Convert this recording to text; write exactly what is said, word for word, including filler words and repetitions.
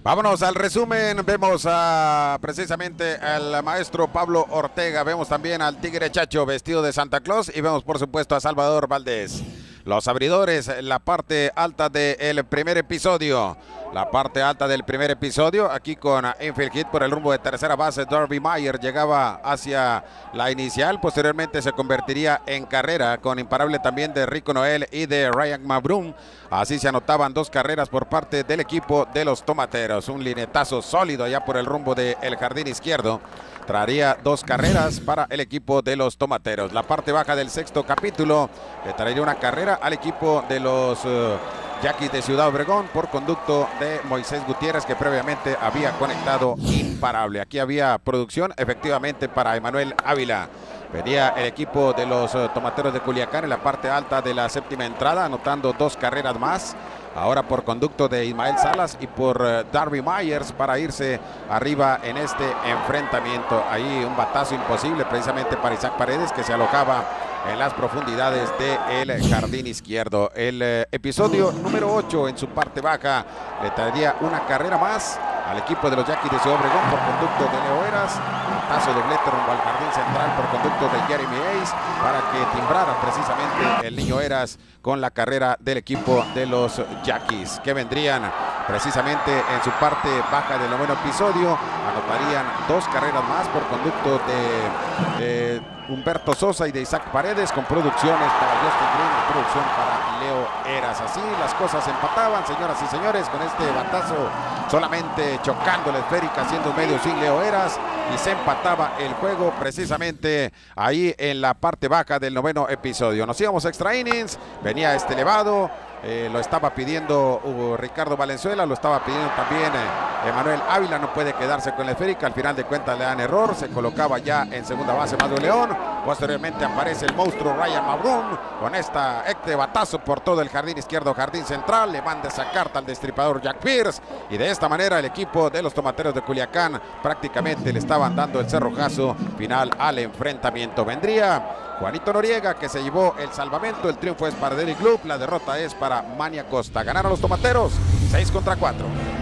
Vámonos al resumen. Vemos a precisamente al maestro Pablo Ortega. Vemos también al Tigre Chacho vestido de Santa Claus. Y vemos por supuesto a Salvador Valdés. Los abridores, la parte alta del primer episodio. La parte alta del primer episodio. Aquí con infield hit por el rumbo de tercera base. Darby Meyer llegaba hacia la inicial. Posteriormente se convertiría en carrera con imparable también de Rico Noel y de Ryan McBroom. Así se anotaban dos carreras por parte del equipo de los Tomateros. Un linetazo sólido allá por el rumbo del jardín izquierdo. Traería dos carreras para el equipo de los Tomateros. La parte baja del sexto capítulo le traería una carrera al equipo de los uh, Yaquis de Ciudad Obregón por conducto de Moisés Gutiérrez, que previamente había conectado imparable. Aquí había producción efectivamente para Emanuel Ávila. Venía el equipo de los uh, Tomateros de Culiacán en la parte alta de la séptima entrada, anotando dos carreras más. Ahora por conducto de Ismael Salas y por uh, Darby Myers para irse arriba en este enfrentamiento. Ahí un batazo imposible precisamente para Isaac Paredes, que se alojaba en las profundidades del jardín izquierdo. El eh, episodio número ocho en su parte baja le traería una carrera más al equipo de los Yaquis de Ciudad Obregón por conducto de Leo Eras. Paso doblete rumbo al jardín central por conducto de Jeremy Ace para que timbrara precisamente el niño Eras con la carrera del equipo de los Yaquis, que vendrían precisamente en su parte baja del noveno episodio. Anotarían dos carreras más por conducto de, de Humberto Sosa y de Isaac Paredes, con producciones para Justin Green y producción para Leo Eras. Así las cosas empataban, señoras y señores, con este batazo solamente chocando la esférica, haciendo medio sin Leo Eras, y se empataba el juego precisamente ahí en la parte baja del noveno episodio. Nos íbamos a extra innings, venía este elevado. Eh, lo estaba pidiendo uh, Ricardo Valenzuela, lo estaba pidiendo también eh, Emanuel Ávila. No puede quedarse con la esférica, al final de cuentas le dan error, se colocaba ya en segunda base Mario León. Posteriormente aparece el monstruo Ryan McBroom con esta este batazo por todo el jardín izquierdo, jardín central, le manda esa carta al destripador Jack Pierce, y de esta manera el equipo de los Tomateros de Culiacán prácticamente le estaban dando el cerrojazo final al enfrentamiento. Vendría Juanito Noriega, que se llevó el salvamento. El triunfo es para Derek Club, la derrota es para Manny Acosta. Ganaron los Tomateros seis contra cuatro.